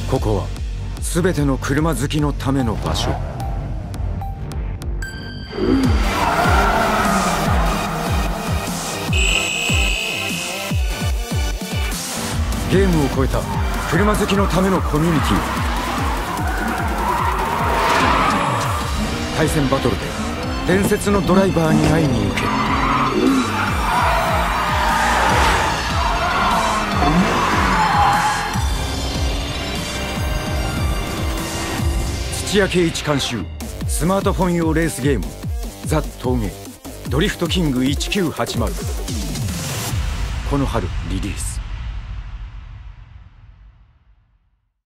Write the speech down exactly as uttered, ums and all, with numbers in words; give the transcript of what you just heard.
ここは全ての車好きのための場所。ゲームを超えた車好きのためのコミュニティ。対戦バトルで伝説のドライバーに会いに行け。土屋圭一監修スマートフォン用レースゲーム「ザ・峠ドリフトキングいちきゅうはちまる」この春リリース。